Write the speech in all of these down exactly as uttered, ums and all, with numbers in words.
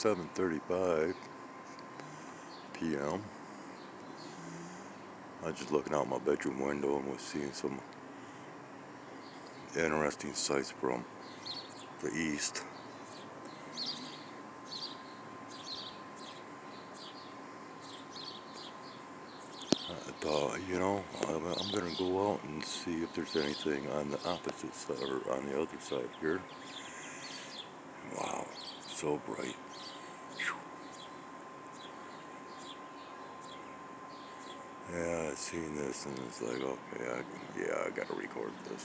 seven thirty-five p m I was just looking out my bedroom window and was seeing some interesting sights from the east. I thought, you know, I'm, I'm going to go out and see if there's anything on the opposite side or on the other side here. Wow, so bright. Yeah, I seen this and it's like, okay, I, yeah, I gotta record this.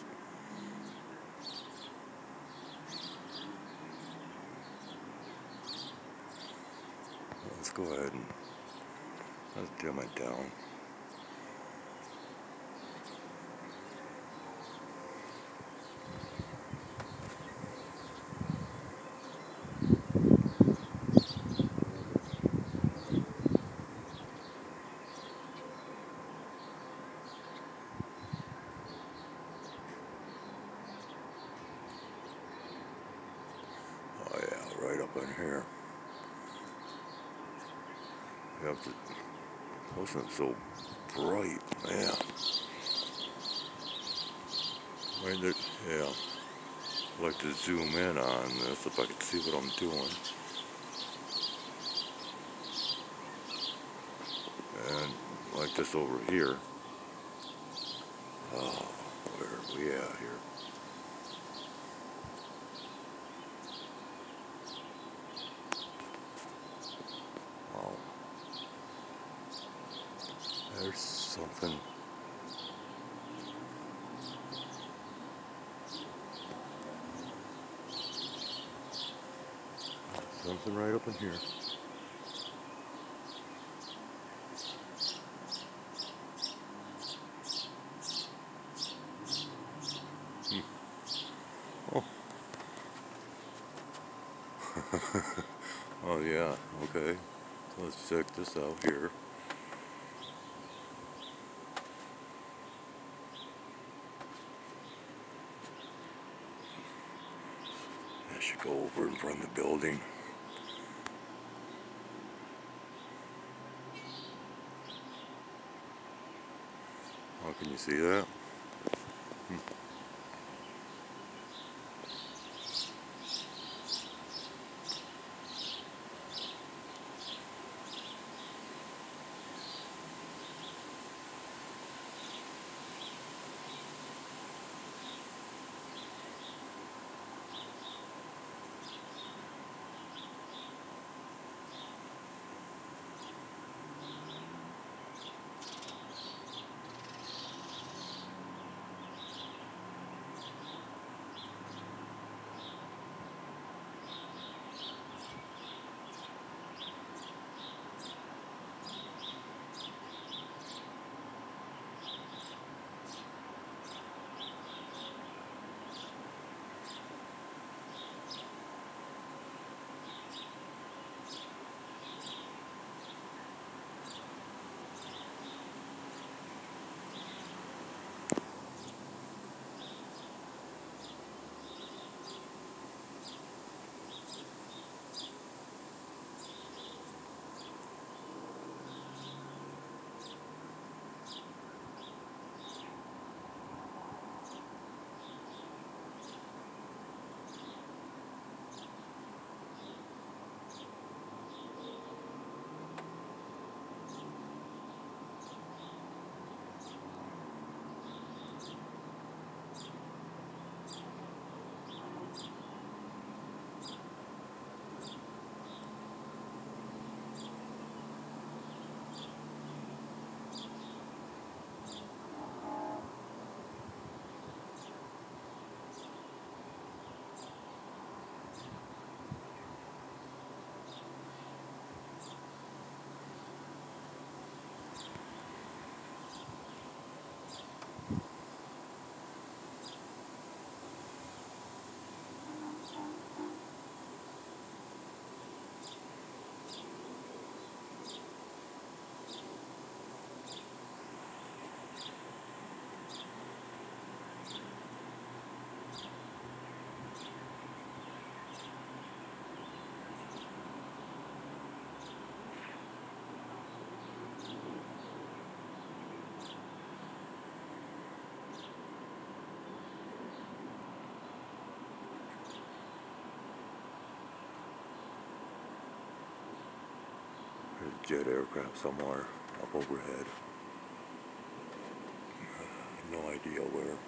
Let's go ahead and let's dim it down. Oh yeah, right up in here. You have to, wasn't so bright, man. Right there, yeah. I'd like to zoom in on this if I could see what I'm doing. And like this over here. Oh, where are we at here? Oh, there's something. Something right up in here. Hmm. Oh. Oh yeah, okay. So let's check this out here. I should go over in front of the building. Oh, can you see that? Hmm. jet aircraft somewhere up overhead. No idea where.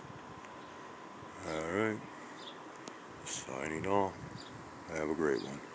Alright, signing off. Have a great one.